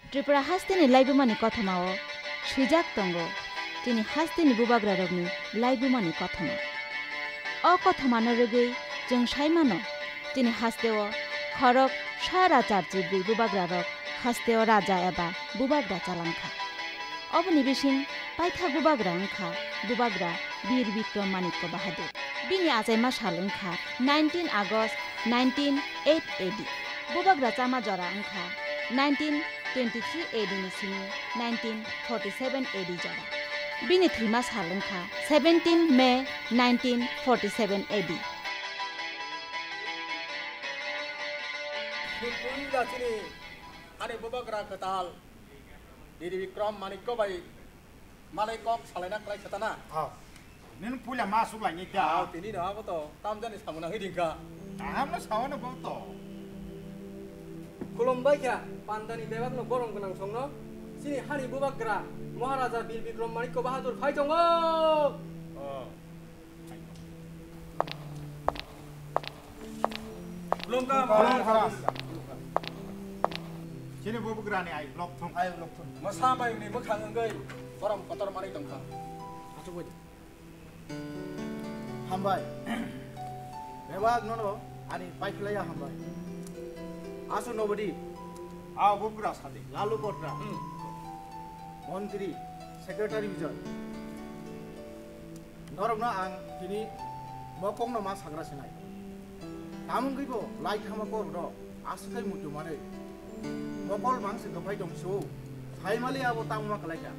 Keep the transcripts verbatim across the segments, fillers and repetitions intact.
Tripura hasteni laibumani kothomao swijak tongo tini hasteni bubagrarokni laibumani kothoma o kothomano rogui जों साइमानो tini hasteo khorok sara charjibri bubagrarok hasteo raja eba bubagra chalangkha oboni bising paitha bubagra angkha bubagra Birbikram Manikya Bahadur bini ajaima salungkha nineteen August nineteen oh eight A D bubagra chama jora angkha nineteen twenty-three A D ni sini nineteen forty-seven A D jora bini thima salungkha seventeen May nineteen forty-seven A D Punya sini ane bubagra ketal Birbikram Manikya bai Malekok salena kelai setana. Oh, ini punya masuk lagi dia. Ah, ini dah apa tu? Tamjan ni sama nak hidingka. Ah, mas sama nak apa tu? Kolombai kya pandani bebak no borong kenang song no. Sini hari bubagra Maharaja Birbikram Manikya Bahadur khai jongo. Oh. Belum kah? Belum kah? Sini bubagra ni ayo blok thong. Ayo blok thong. Masa mai ni makan enggai. Orang kotor mari tengkah. Acu boy. Hambai. Bebak no no. Ani paik laya hambai. Asu nobody. Ah, bubagra sadi. Lalu kotra. Menteri, Secretary Vijay. Norok na ang kini mokong na mas hagra sinai. Tamung kibo like hamakor do. Asu kai mutu mare. Mokol mang se gapai dong so. Hai mali abo tamu mak laika.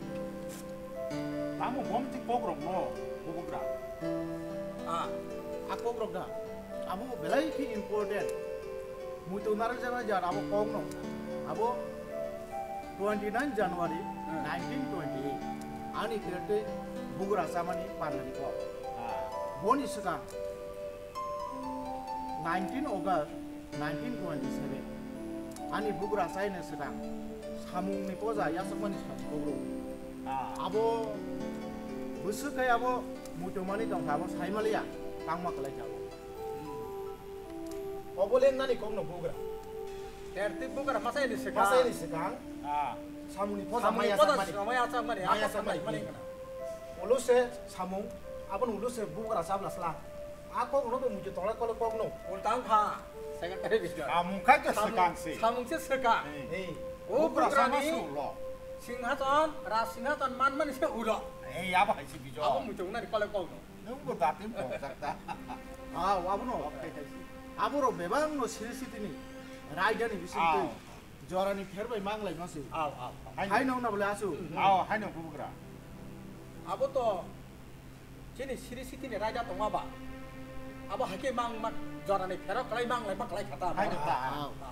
Tamu bom ti Kokborok no, bubagra. Ah, aku Kokborok dah. Abo belai ki important. Mutu narar jana jar abo kong no. Abo twenty-nine January nineteen twenty-eight. Ani kirte bubagra samani parlani ko. Ah, boni seka nineteen August nineteen twenty-seven. Ani bubagra saine seka samung ni poza yasakmani Kokborok. ah, abo busu kai abo mutumani dong abo saimaliya tangma kalai jabo obolen nani kongno bubagra Tertib bukan masa ini sekarang. masa ini sekarang ah. samuni poza Sama maya itu dah samani sama yang sama ni. maya Apa sama samani ini mana? uluse samung abon uluse bubagra sabla sla ako ngono to muju tolak kolo kongno Ultang kah? Saya kata dia. Ah, muka ke sekarang sih. Samung sih sekarang. eh Oh, Bubagra sama ni. sulo. Singhatan, ras singhatan man man sih udah. Eh, apa sih bijo? Apa muncul nari kalau kau tu? Nunggu datin po sakta. ah wabuno aburo bebang no sirisitini raida ni bisintu jora ni pherbai manglai nasi Aw, aw. hai no na bole asu Ah, hai no bubagra. Apa tu? Jadi siri siti ni raja tu apa? Apa hakim mang mak jora ni perok kelai mang lagi mak kelai kata. Hai no ta.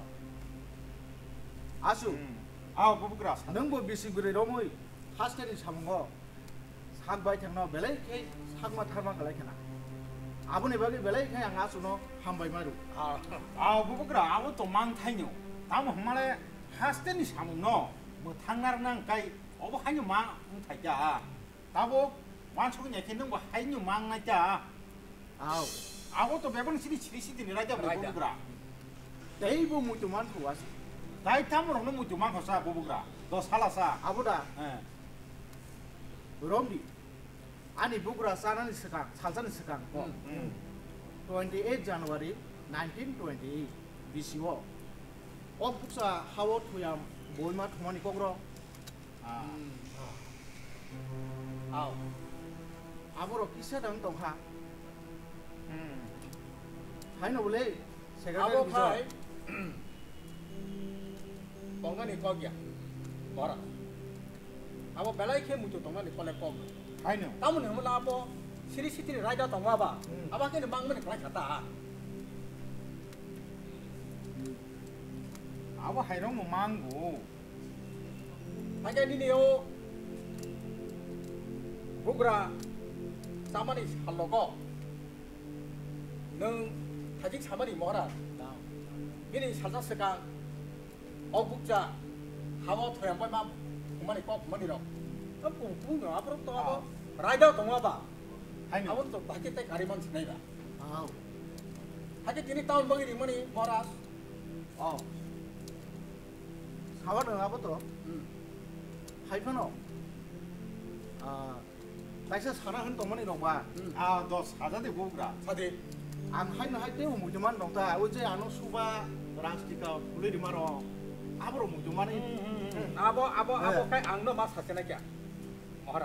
asu Ah, bubagra. nungbo bisigure romoi hasteni samgo sagbai thangno belai kai sagma tharma kalai khana abone bagi belai kai ang asu no hambai maru Ah, Ah, bubagra, aku tu mang thainyo. Tamu hamale haste ni samu no. Mo thangar nang kai, obo hanyo mang thaja. Tabo wancho nya kin nungbo hanyo mang na ja. au Aku tu bebang sini sini sini ni raja bubagra. dei bo mutuman kuas Dai tamu rong mu cuma kosa bubagra. Dos halasa. abuda Eh. romdi ani bugra sanani sekang salsan sekang ko twenty-eight January nineteen twenty-eight bisiwo o puksa hawo thuyam boima thumani kogro Ah. aw. aboro kisa dang tongha Hmm. haino bole Apa secretary kai? Kongga ni kau dia. Orang. Apa belai ke muncul tongga ni kolek kau. Hai no. Tamu ni mula apa? Siri siti ni raja tongga apa? Apa ke ni mang mana kelai kata? Aku hai rong mu manggu. Hanya ni ni o. Bugra. Sama ni hallo kau. Neng hajik sama ni mora. Ini salsa sekarang. Oh bukja. Hawa tu yang boleh mam. Kumani kau kumani dok. Apa punya apa tu apa? Raja tongga apa? Hai no. Awak tu baca tek hariman sini dah. au Hanya kini tahun bagi di mana moras. oh 사와 너하고도 하이퍼노 아 나이스 사랑하는 동만이 너봐 아너 사자대 보그라 사대 안 하이는 할 때고 무조만 너다 어제 안 수바 라스티카 굴리리 말어 앞으로 무조만이 아버 아버 아버 까이 앙너 마 사세나게 어라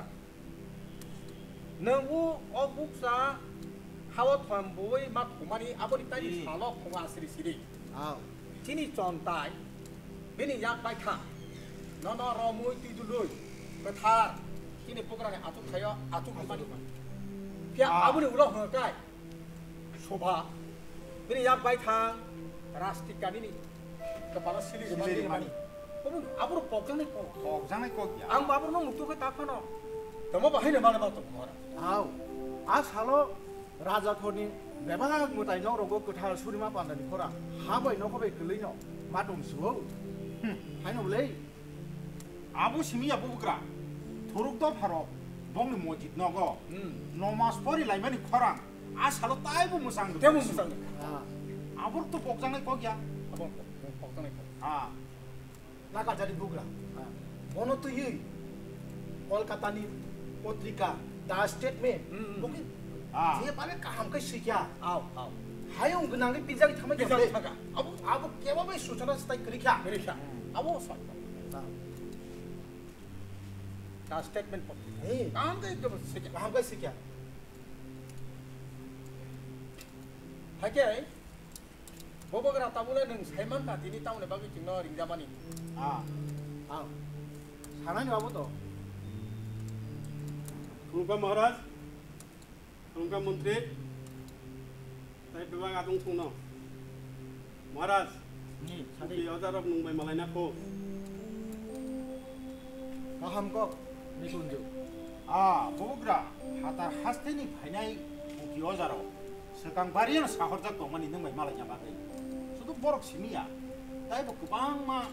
너우 어국사 하워 톰보이 마 도마니 아버리 딸이 살로 공화스리 시리 아 지니 존타이 비니 약 바이카 너너 러무이 띠둘루이 그타 지니 포그라네 아투 타요 아투 그마니 피아 아버리 울어 허까이 소바 비니 약 바이탕 라스티카 비니 그바로 시리 시리 마니 그러면 앞으로 복장내 거 복장내 거야 안 앞으로 너 묵두가 딱하노 더뭐 바이네 말해 봐도 뭐라 아우 아 살로 라자 코니 내방 무타이 너로고 그탈 수리마 반다니 코라 하바이 너코베 글리노 마돔 수어 하이노 레이 아부 심이야 보그라 도룩도 바로 봉리 모짓 너고 노마스 포리 라이마니 코랑 아 살로 따이부 무상도 대문 무상 아 아부로 또 복장내 거야 아버 복장내 거 아 나가 자리 부그라 모노 또 이 콜카타니 포트리카 다 스테트멘 보기 아 제 빨리 감까 시키야 아우 아우 하용 그냥에 빈자기 타면 빈자기 돼 타가. 아부 아부 개밥에 수천원 스타일 그렇게 그렇게 아버 사 다 스테이트먼트 에이 아무데 이거 새끼 감까 시키야 하게 보버그라 따불에는 살만 다 디니 따운에 바기 찍너 링자마니 아 아 사나이 아부도 उनका महाराज उनका मंत्री ताई विभाग आदम थुनो महाराज 니 이 사대 여자랍 농바이 말라이나코 가함거 니군주 아 보그라 하다 하스테니 파이나이 우기 여자로 석강바리는 사허작 동만 있는 거 말이냐 말이 저도 보록 심이야 따이고 그방마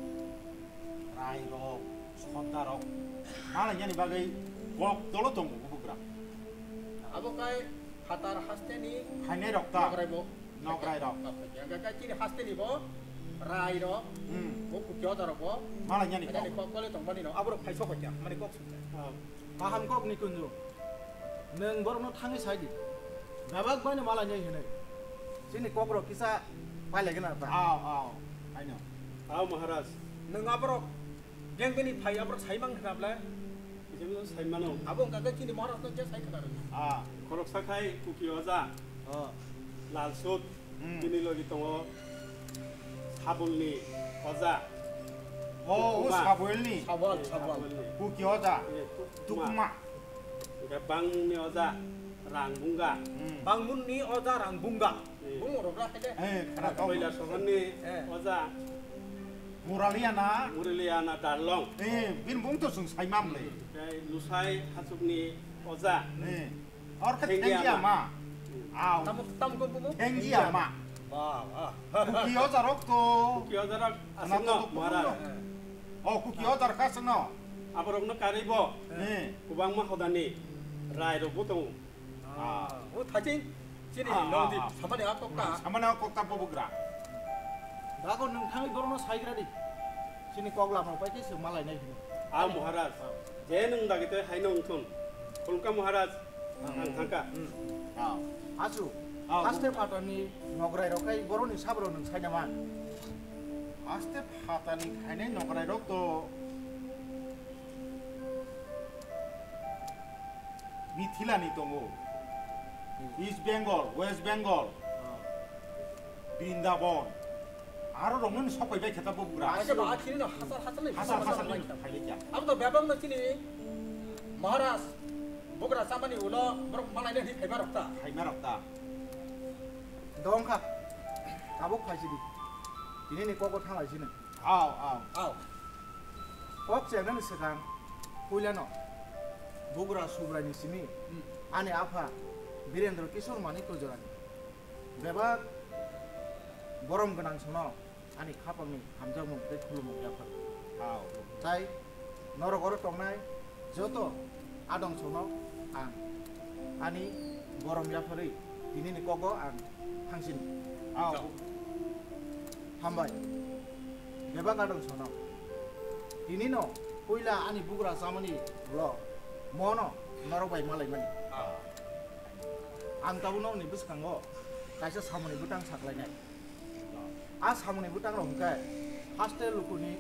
라이로 손다로 말이냐니 바기 복 돌로 동고 보그라 아버까이 하타라 하스테니 파이나이 럭다 나그라이보 나그라이로 야가까 끼리 하스테니 보 라이로 음 보고 겨자라고 말이냐니 아니 꺾걸레 동반이노 앞으로 팔서 거냐 많이 꺾습니다 가함거 니군주 능 버르노 탕이 사이디 나박 바니 말아냐 이네 지니 꼬그로 기사 빨래게나 봐 아아 아니요 आओ महाराज 능 앞으로 갱근이 파이 앞으로 사이망 그나블라 이제 무슨 사이마노 아버 가가 끼리 뭐라서 제 사이 그나르 아 거럭 사카이 우기 여자 어 랄솥 음. 비닐로기 동어 사불리 여자 오 사보일니 사월 사월 우기 여자 예 두꾸마 그러니까 방문의 여자 랑bunga 음 방문니 어자랑 bunga 예. bun고로가 해대 에 그나 거일라 소한니 예. 여자 모랄리아나 무릴리아나 달롱 에 빈봉도 숭 사이맘레 kayak lusai hasubni oza 네. 어렇게 땡기야, 땡기야 마. 아, 땀 땀고 부모 땡기야 마. 와와 쿠키 여자로 또. ki ozarak Anak asno tutuk mara puno. 어, 쿠키 여자로 갔어. abarokno karibo 네. kubang ma hodani rai ro botong 아, 뭐 다진 진이 아, 너디 아, 아. 사만에 아깝다 사만에 꼭다 뽑으라. 나고 능 탕이 버르노 사이그라디 지니 꼬글라마 빠이케스 말라이 네 a maharaj jenung dagite hainong thun kulka maharaj ang thangka 아. 아주 아, 아스테 파터니 너그라이 로카이 버르니 사브로 능 사이냐만 아스테 파타니 가네 노그라이로 또. 미틸라니 또 뭐. 이스트 벵골, 웨스트 벵골, 빈다본. 아로롱은 석고 입에 겠다 뽑으라. 아저 마키는 하살 하살이 하살 하살이 달리자. 아무도 매방도 진이 마하라스 보그라 사만이 울어 그럼 말라이는 히 배바롭다 할말 없다. 너엉카 가복 파시디 이네니 꼬고 탕아시는 아우 아우. 아우 꼭제는 세상 홀려노 보그라 수브라니 시니 아니 아파 비렌드로 키쇼르 많이 꺼져라니 내가 보름 그냥 서너 아니 카방이 감정 먹대 쿨로 먹게 아파 아우. তাই নরগর টংনাই যত আদং সনো আং আনি গরম ইয়াফারি দিনিনি কগ আং হাংসিন 아우. হামবাই বেবা গাদং সনো Ini no, poila ani bugra samani lo, mono, narobai malai mani. Ang tahu no ni bus kanggo, kaisa samani butang saklai nai. As samani butang lo hingkai, haste luku ni,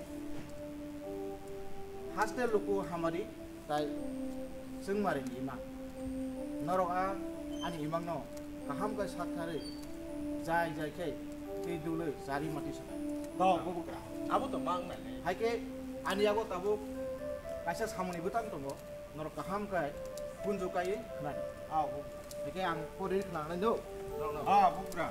haste luku hamari, tai, sengmari ni imang. Narok a ani imang no, kaham kai saktari, jai jai kai, kai dulu jari mati sakai. Tahu bukan? Abu tu mang mana? Hai ke ani aku tahu kaisa samuni butang tunggu norok kaham kai punju kai nan Ah, hai ke ang korir nang nendo ah bukan.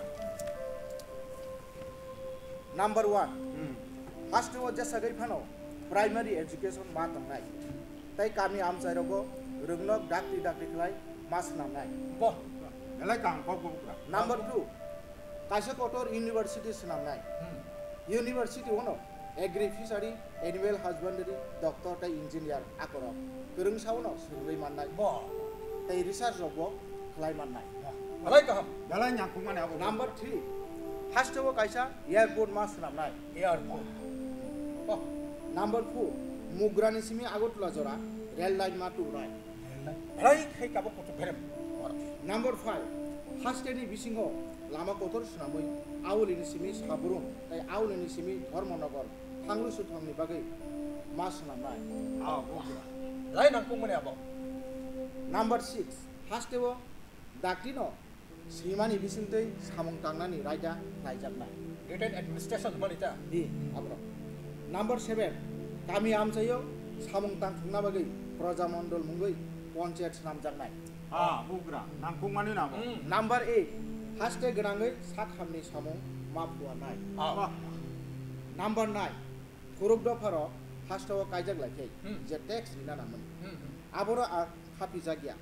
number one first was just sagai phano primary education ma tangnai tai kami am chairoko rungnok dakti dakti khlai mas namnai Boh, Belai kang kau bukan. number two kaisa kotor university namnai university ono agri fishery animal husbandry doctor tai engineer akoro kereng sauno survey mannai boh. tai research robo khlai mannai Alai kaham. Belai nyangkung mana aku. number three first wo kaisa airport mas namnai Airport. Boh, number four mugrani simi agotla jora rail line ma turai alai kai kabu kutu berem. number five first ni bisingo lama kotor sunamoi aulini simi saburung tai aulini simi dharmanagar thanglu suthangni bagai mas namnai Ah bukan. Alai nangkung mana abang? number six first wo daktino simani bisintei samung tangnani raja raijabnai Return administration mana itu? di abro number seven kami amsayo samung tang thungna bagai prajamondol mungoi panchayat namjaknai Ah bukan. Nangkung mana nama? number eight first genangai sakhamni samung mapuanai Ah, number nine kurubdo pharo first wo kaijak lakai Hmm. je tax rina namun hmm. aboro a khapi jagya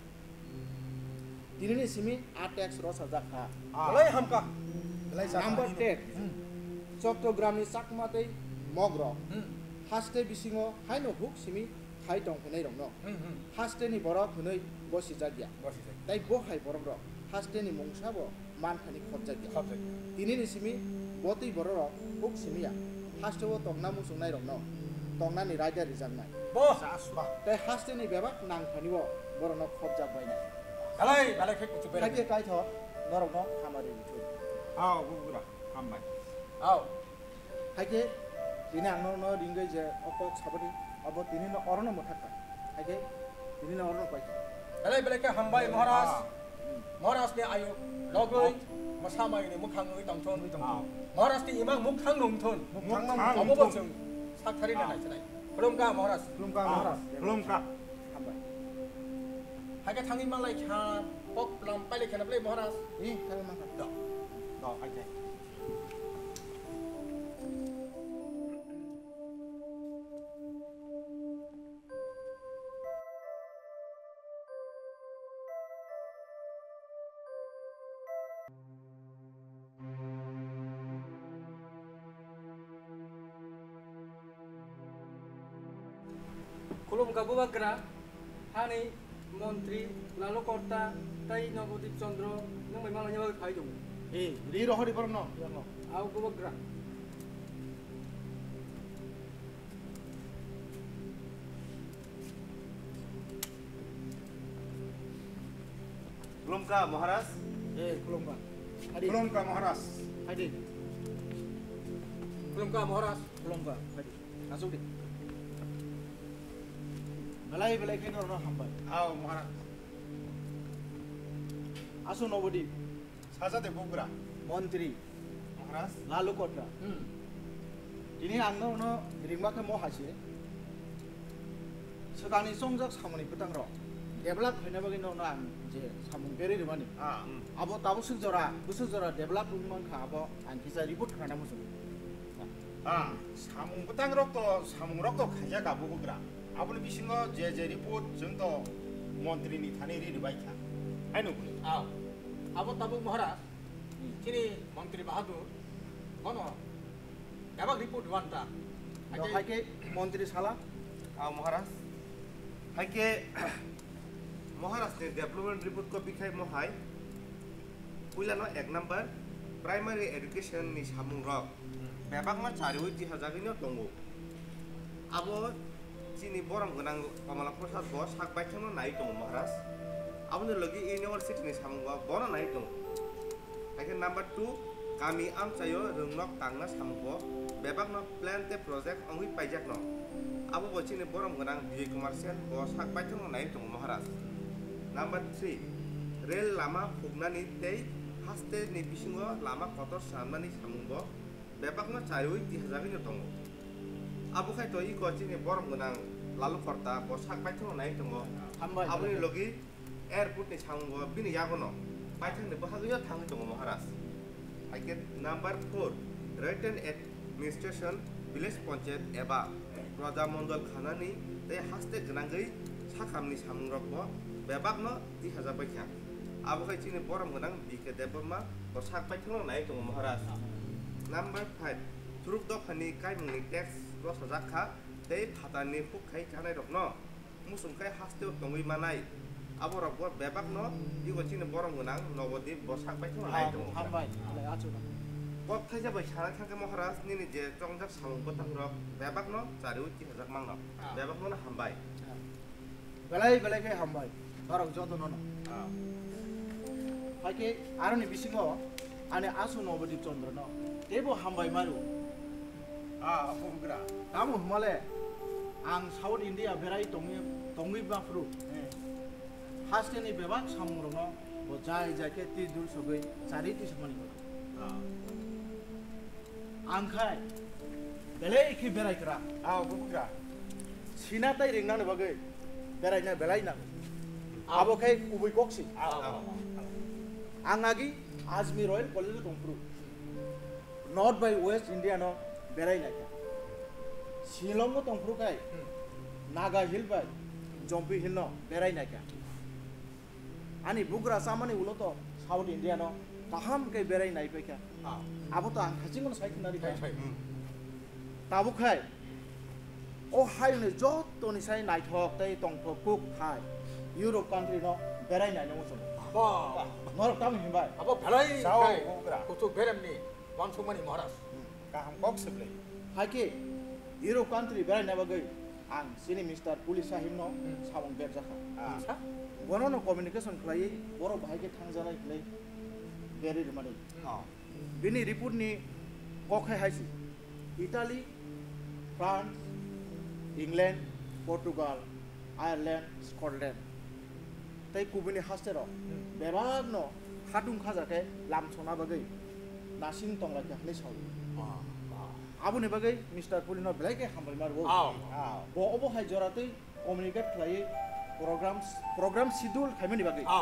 dinini simi a tax ro sajakha Alai hamka. Alai number ten চট্টগ্রামনি চাকমাতেই মগ্র Hmm, হাস্তে বিসিঙো হাইনো হুক সিমি খাই দং ফেনাই রং hmm, hmm. হাস্তেনি বরক হनै বসি জাগিয়া Bos itu. তাই বহাই বরক র হাস্তেনি মংসাব মানখানি খব জাগিয়া Kau tu. তিনিনি সিমি বতই বর র হুক সিমিয়া হাস্তেও তংনা মুসুংনাই রং ন তংনানি রাইডার রিজার্ভনাই Boh, তাই হাস্তেনি বেবাক নাংখানিব বরন খব জাগবাইনাই alai alai kai kutu berem. খাইতে কাইথ নরক ন খামারি বিথু Ah bukan. Kambai. Aw, খাইতে তিনি আংন ন রিঙ্গৈ যে অকক সাবনি অব তিনি ন অরণ মথাকা খাইতে তিনি ন অরণ পাইছে alai belai kai hambai Maharaj. Maharaj ni ayu logoi masama ini mukhang ngi tongthon. Ah. Maharaj ni imang mukhang nongthon. Mukhang Amu nongthon. bosung sakthari na nai sanai. Belum ka Maharaj. Belum kah Maharaj? Belum kah? খাম্বাই Haga thangi malai kha pok lam pai le khana belai Maharaj. ই খাই মাখা Dah. Dah aja. Kulum kabu bagra, hani menteri lalu kota, tai Navadip Chandra, nang memang hanya bagi khai dong. ই রি রহরি পরন ন Aku kabu bagra. Belum kah Maharaj? এ কুলম্বা হাদি Belum kah Maharaj? হাদি Belum ka Maharaj. কুলম্বা হাদি আসুক দি বেলাই বেলাই খাই নরন খাম্বাই Ah Maharaj. আসু নবদ্বীপ Saja deh bukan. মন্ত্রী Maharaj. লালু কটরা Hmm. তিনি আংন ন রিংবাকে ম হাসি সেকানি সংজাক সামনি পতাং র ডেভেলপ হইনা বাকি ন আং যে সামুং বেরে রিমানি Ah. আবো তাবো সুক জরা বুসু জরা ডেভেলপ রুমান খা আবো আং কিসা রিপোর্ট খানা মুসু Ah. Samung petang rok to samung rok to kaya kabu bukan. Apa ni bisingo je je report jengto menteri ni thani ri ri baik. Hai nu boleh. Aw. Abu tabu Maharaj. Kini Menteri Bahadur. Kono. Dabak report wanta. তো হাইকে মন্ত্রী সালা Ah Maharaj. Hai ke Maharaj ni development report ko bikai mo hai. Pula no ek number primary education ni samung rok. Bebak ma cari uji hajar ini tunggu. abo chini boram gonang Kamala Prasad bo sak baithangno nai tong Maharaj aboni logi university ni samungwa bono nai tong haike number two kami amchayo rungnok tangna samungwa bebakno plan te project ongwi paijakno abo bo chini boram gonang Vijay Kumar Sen bo sak baithangno nai tong Maharaj number three rail lama phugnani tei haste ni bisingo lama kotor sanmani samungwa bebakno charui tihajagini tongo abo khai to i ko chini borom gonang lalu korta bo sak baithangno nai tongo aboni logi airport ni samungwa bini yagono baithangni bahagiyo thangi tongo Maharaj haike number four written administration village panchayat eba Raja Mondol Khanani tei haste gonangei sakamni samungrok bo bebakno tihajabaikhya abo khai chini borom gonang bike deborma bo sak baithangno nai tongo Maharaj number five Truk do khani kai mungni tax ro sajakha tei phatani phukkhai chanai rokno musungkai hasteo tongui manai aborok bo bebakno igo chini borom gonang nobodip bo sak baithangno nai tongo hambai ale achuna bo thaija bai sana thangke Maharaj nini je tongjak samung botangrok bebakno chariu tihajak mangno bebakno na hambai belai belai ke hambai barok joto nono haike aroni bisingo ane asu nobodip chandra no tebo hambai maru Ah, Birbikram. kamu humale ang South India berai tongi tongi bafru haste ni bebak samung no bo jai jai ke ti dul sogai cari ti samani ang khai belai ki berai kra Ah, Birbikram. sina tai ring nang bagai berai na belai na abo khai ubui koksi Ah, ang agi Ajmer Royal College tongpru North by West India no berai na Shillong mo tongpru kai Naga Hill by Jompi Hill no berai na kya ani bugra samani ulo to South India no kaham kai berai na ipe kya abo to ang khaching no sai kinari kai tabu khai o hai ne jot to ni sai nai thok tai tong thok kuk thai Europe country no berai na no so 와, nor tam himbai 아빠 별아이 사오, 가이 뭐그라. 그쪽 베렘니 왕초만이 뭐라스. Kaham kok seble. haike Europe country berai na bagai ang sini Mister Police sahim no samong berjakha Ah, 자, bono no communication khlai boro bhai ke thangjanai khlai beri rumani ah, bini report ni kokhai haisi Italy France England Portugal Ireland Scotland tai kubini hastero bebag no hatung khajake lam sona bagai nasin tongla khni saw abuni bagai Mister Puli no belai ke hambai marbo 아우, ah, bo obo hai jorate communicate khlai programs program schedule khamani bagai 아우,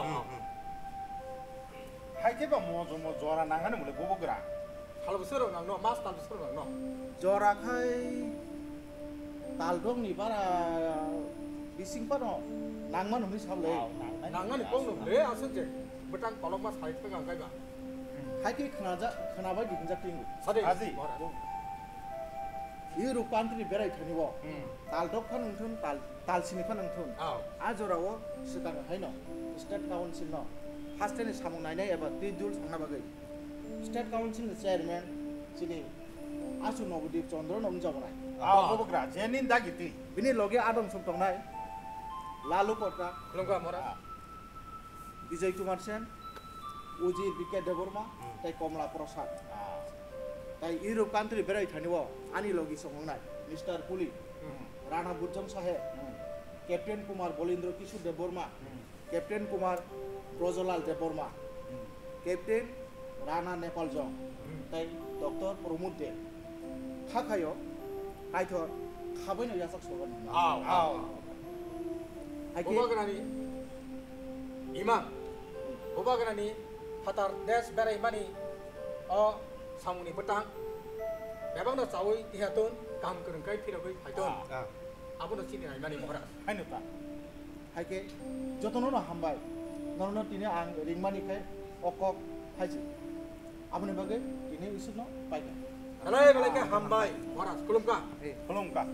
hai ke ba mo jo mo jora nangane mule Birbikram. 할부 서러 낭노, 마스 탈부 서러 낭노. jora khai taldong ni para bising pa no nangman humi sablei 낭안이 꽁노 내 아선제, 버탕 발록마 사이트가 가이가. haike khnaja khnabai dikinja ting 사대 아지. 뭐라. Europe country berai thanibo Hmm. taldok phanung thun tal talsini phanung thun 아우, ajorao sikang haino state council no hasteni samung nainai eba tidul sangna bagai state council ni chairman chini asu nobodip chandra nom jabonai Ah, Birbikram. Jenin dagiti. bini loge adom sum tongnai lalu kota 그런가 뭐라. Vijay Kumar Sen Ujir Bike Deborma tai Komla Prasad Ah, tai Europe country berai thanibo ani logi songnai Mister Puli Rana Burjam Sahe Captain Kumar Bolindro Kishore Deborma Captain Kumar Prozolal Deborma Captain Rana Nepal Jong tai Doctor Pramod De khakhayo kaithor khabaino yasak sogan 아우, 아우. haike 오바그라니 이만 오바그라니 하tar des berai mani o samuni betang bebang no sawi tihatun kam kurang kai piragoi haitun ah abuno chini nai mani mohra hai nu ta. haike jotono no hambai nono tine ang ringmani khai okok haiji abune bagai tine isno paika alai balai ke hambai mohra kulum ka Belum kah?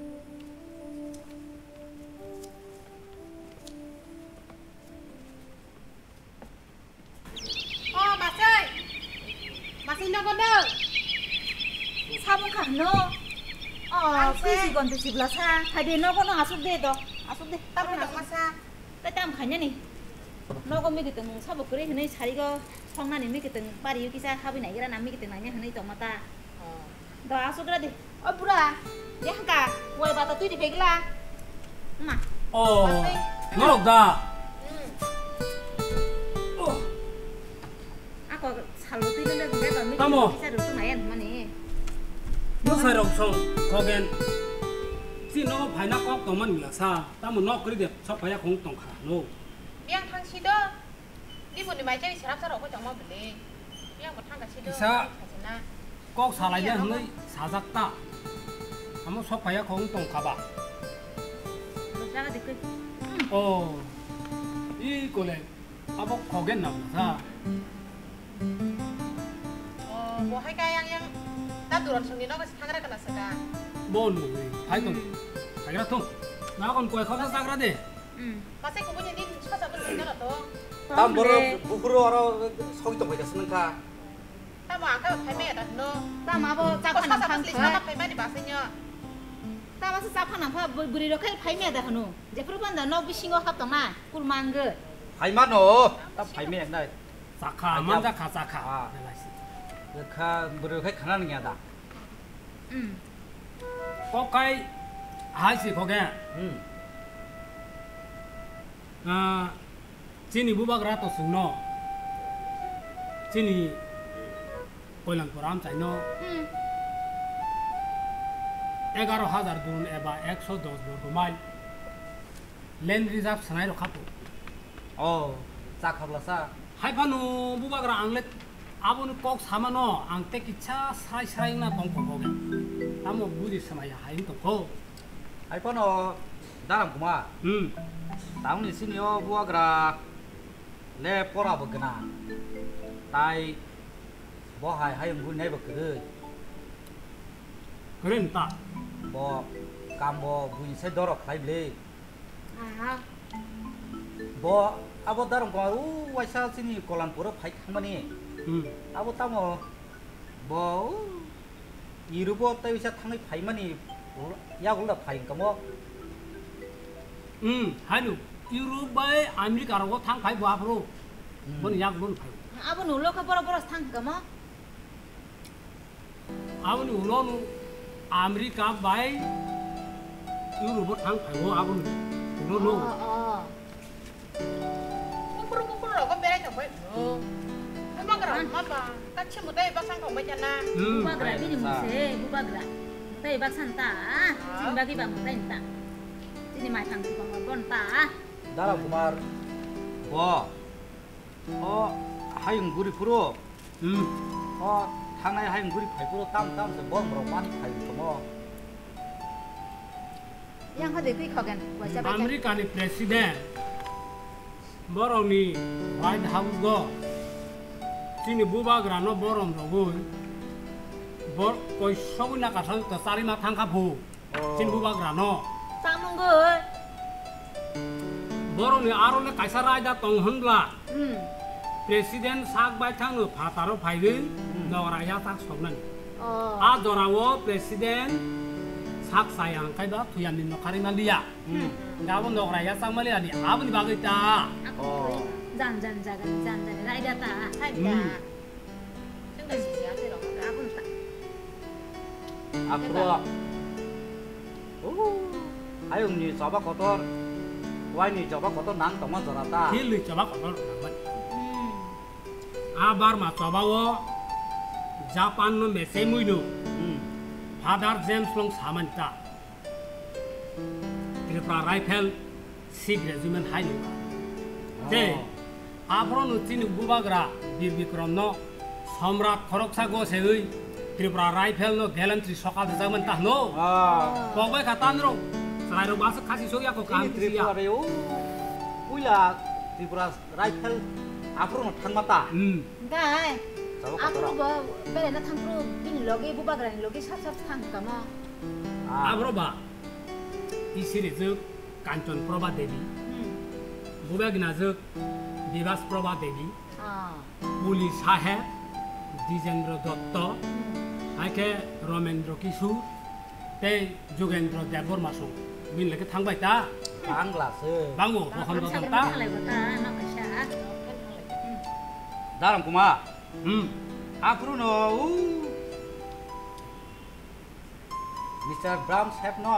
Ờ, bà ơi, bà xin đâu con đâu? 사문 가노 어, 피지건 피지블라 사. 하디 너거는 아속데 도. 아속데. 따로 나가사. 따땀 가냐니. 너거 미기든 사보 그래 흔히 자리가 성난이 미기든 빨리 여기서 합이 나기라 남 미기든 나냐 흔히 또 맞다. 어. 너 아속라 돼. 어, 브라. 야 한가. 왜 바다 뛰리 베글라. 엄마. 어. 너록다. 응. 어. 아까 살로 뛰는데 내가 미기 따모. 기사를 또 나야 만이. 너 사이럭성 거겐 지너 바이나 꼭 동만 미라사. 따모 너 그리데 섭바야 공동 카노. 미양 탕 시더. 니분이 많이 제일 사람사라고 정말 불리. 미양 뭐 탕가 시더. 기사. 가지나. 꼭 살아야 흔히 사작다. 한번 섭바야 공동 가봐. 너 자가 됐고. 어. 이거래. 아버 거겐 나보사. 어, 뭐 할까 양양. 나 두런 성이 너가 사그라 끝났을까. 뭔 왜? 하여튼 자기라 통. 나건 거에 커서 싸그라대. 응. 마세 그분이 니 찾아볼 수 있잖아 또. 땀 벌어 부풀어 알아 속이 또 보자 쓰는가. 나뭐 아까 발매하다 너. 땀 아버 뭐 짜파는 사사 탕 봤을 터. 사사 발매하지 마세요. 땀 와서 짜파는 파 부리로 칼 파이메다 하노. 이제 프로반다 너 비싱거 합동나. 꿀만그. 파이마노 땀 파이메 나. 사카 만자 카 사카. 아. 그 뭐를 그 가난한 게 하다. 응. 꼭가이 아이씨 거게. 응. 아 진이 무박라또 승노. 진이 꼴랑 보람 짜이노. 응. एगारो हजार दून एबा एक सौ दस वर्ग mile land reserve सनाइरो खापो 어, 싹 가블라사. हाइफानु बुबाग्रा आंले आबुनु कक सामानो आं तेकिचा साइ साइना दंको 거게 아무 무지 समाया हाइन तको 아이파노 나랑 구마. 음 다운이 시니어 부아그라 레 포라 버그나. 따이 뭐 하이 하이 문 내버 그르. 그러니까 뭐 감보 부인 세도록 하이블레. 아. 뭐 아버 다른 거 우, 와이사 시니 콜란 포로 파이 칸마니. 음 아버 따모 뭐 이르보 따위사 탕이 파이마니 야 올라 파인가 뭐. 음 하누 유럽바에 아메리카라고 탕 파이 부아프로 뭔 약론 파이 아버 놀러 가버려 버려 탕가 뭐? 아버니 우노는 아메리카 바이 유럽 탕 파이고 아버니 우노노 어. 꽁꾸루 꽁꾸루라고 매래 정말. 어. 얼마그라 엄마봐. 같이 못 해. 박상 정말잖아. 음 부바그라 비니 무세 부바그라. tay bác san ta, chính bác cái bà một tay ta, chính mai thằng thì bằng một con ta. 나랑 구말 뭐 어, 하영 구리 프로 음 어, 하나의 하영 구리 팔 프로 땀 땀서 뭐 뭐로 많이 팔고 뭐 Yang có thể quy khó gần của cha bác. 아메리카니 프레시덴트 버럼이 화이트 하우스고 진이 부바그라노 버럼로고 버 거의 서구나 가서 또 쌀이나 탕가부 진 부바그라노 Sao mong người? 버럼이 아로네 가이사라이다 동헌라 Ừ. 프레시덴트 삭바이탕노 바타로 파이드 너라야 딱 속는 Ờ. 아도라워 프레시덴트 삭사양 카이다 투야민노 카리말리아 가본 너라야 삭말리아니 아버니 바그있다 Aku dàn dàn dàn dàn dàn lại đã ta. 하이다. 생각 지지 않으러. Aku ta. 앞으로 오, 하영이 저바 거tor 와인이 저바 거tor 난 동안 저라다 힐리 저바 거들 나만 Ừ. 아바르마 저바워 자판노 메세무이노 음, 바다르 제임스 롱 사만타 트리프라 라이펠 시그레즈멘 하이누가 제 앞으로는 진이 무바그라 비르비크럼노 섬ራት 코록사고 세의 트리프라 라이펠노 갤런트리 소카드 자만 타노 아, 거기 가탄으로 사이로 바스 카시 소기하고 이 감시야 트리프라래요 우리라 트리프라 라이펠 앞으로는 탕맞다 음 Cái. 저거 Aku 거더라 ba bây giờ nó thằng pro bin logi bu ba gran logi sắp sắp thằng cả mà. 아, 앞으로 봐이 시리즈 깐촌 프로바 데비 Ừ. 무백이나 즉 비바스 프로바 데비 À. পুলি সাহেব দ্বিজেন্দ্র দত্ত Ừ. আইকে রমেন্দ্র কিশোর 때 조겐드로 대본 마소 민레게 탕바이다 방글라스 방고 호한도 탕다 다른 구마 음 앞으로는 미스터 브람스 have no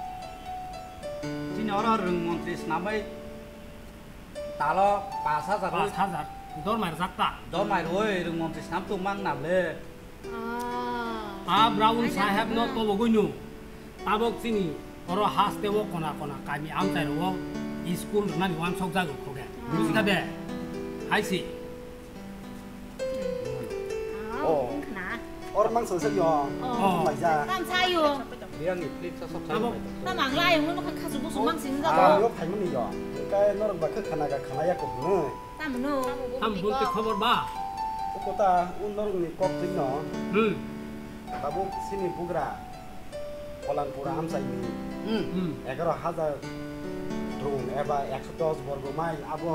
진이 어라 릉 몬트리스 남바이 달러 파사자 아 사자 돈 많이 샀다 돈 많이 로이 릉 몬트리스 남도 막 남래 아 브라운 사합 너 또 보고뉴 따복진이 어러 하스테워 거나 거나 까미 암자로 이 스쿨 나니 완 속자고 거게 무슨 돼 하이시 어 Orang mang sensor yo. Oh. Mai ra. tam sai yo 리앙이 플립 사서 따복 ta mang lai yung nó khá số số mang xin ra Ah, đó yo phai mani yo. Cái nó ba khắc khana ga khana ya ko nu. ta mà nó 한 분께 커버 봐 Ko ta un nor ni kop tin no. 응. Ta bu sini bugra. Olan pura am sai ni. 응 응. এগারো হাজার drone এবা একশো দশ বর্গ মাইল আবো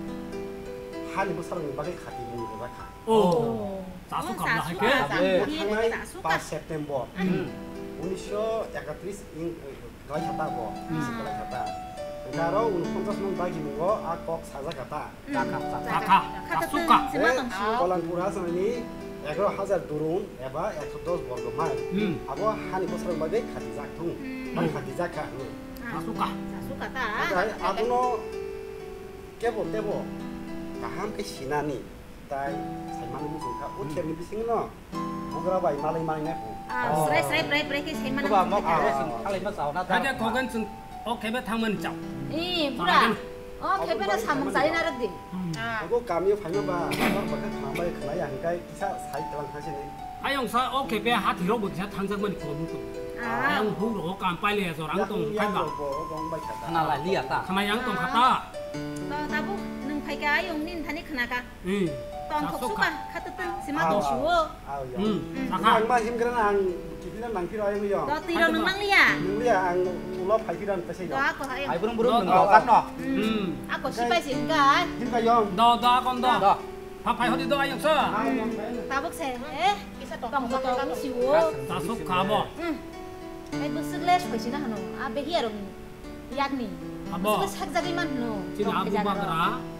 হানি বছরनि बागै खाथि मुनि बाखा 오. 자수 감나 할게. थांनाय पाँच सेप्टेम्बर उन्नीसशो एकत्रिस ing kelai kata bo kelai kata Karo unpangkas nang bagi mo a kok saja kata kakak 자카. 자수카. Olan pura ini এগারো হাজার drone এবা একশো দশ বর্গ মাইল 응. আবো হানি বছরनि बागै खाथि जाथुं মান खाथि जाखा 자수카. suka ta Dai abuno kebo tebo kaham ke sinani dai saiman musuh ka utia ni bising no bugra bai malai malai ne bu à srei srei srei srei cái xem mà 그거 뭐 그래 할래 뭐 사우나 가게 거긴 좀 오케이 탕만 ጫ. 이 뭐라 어 개배나 삼 살이 나르디 Aku kami phaima ba nor ba ka khamai khnai ang kai kisa sai talang khasine 아영사 오케이 배 하티로 보자 탕상만 거는 또. 아영 후로 간 빨리 해서 랑동 yang 간다. bo gong bai khata 하나 라리아다 가만 양동 갔다. ta ta bu nâng phải cái dùng nín thanh khana ka 응. toàn thuộc suka khát tư xem mà đồ chúa au yo 응. ang 자카. ba him kana ang kipinan nang piro yang yo đó tì đâu nâng mang lia nung dia ang ulo phai piran ta sei yo đó có hay 아이 부릉 부릉 능거 갔노 응. à có ship bay xin cái him ka yo 너너 건다. 너 파파이 어디도 아영사. ta bước xe ế cầm một tàu cũng xíu 자수 가보. cái bước sức lên phải xin nó hả nó à bé hiền rồi yak ni 가보. sức sắc ra cái mặt nó 지금 아부바더라.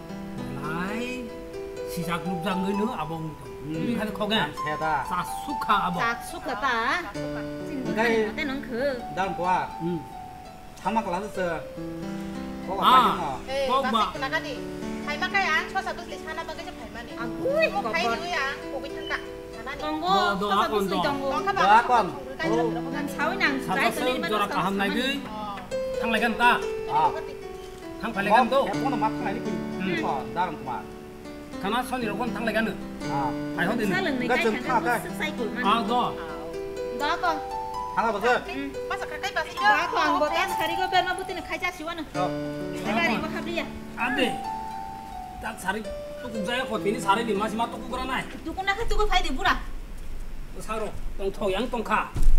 라이 시작 룩장을 너 아봉도. 우리 하는 거게. 세다 사수카 아보. sạc suka ta xin cái này tên nó khử 다른 거야 응. 참막 라스스 그거 아. 가지고 에 뭐, 뭐. 마스 나가니 발막가야 쳐서 그 하나 막이 좀 발만이 à ui 뭐 có 파이 con 누야 고기 탄가 하나니 con Đồ- go đồ có ác phải con suy đồ. trong go 멍카 뭐 봐 건 gần sáu nàng trái từ lên bắt đầu 사서서 저라 함나기 탕라이 간다. 아 탕팔레 간도. 대포는 막 하나 이렇게 거 다른 거만 가나 선이라고 탕라이 가는. 아 아이 sao 어디는. lần này Cái cái chân thằng khác nó à? sức say của mình 아 너. đó con 하나 보세 마스 가까이 가서 đó con bộ tan sari có bên mà bút tin khai ra xíu anh cái này có hợp lý à 안돼. 딱 사리 또 국자야 거기니 사리니 마지막 또 국으라나. tụi con đã khai tụi có phải để bút à 사로 똥토 양똥카.